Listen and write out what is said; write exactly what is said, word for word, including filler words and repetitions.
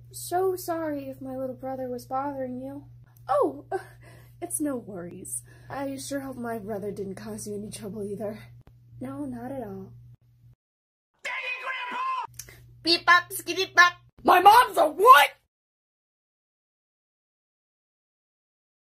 so sorry if my little brother was bothering you. Oh, it's no worries. I sure hope my brother didn't cause you any trouble either. No, not at all. Dang it, Grandpa! Beep bop, skitty bop. My mom's a what?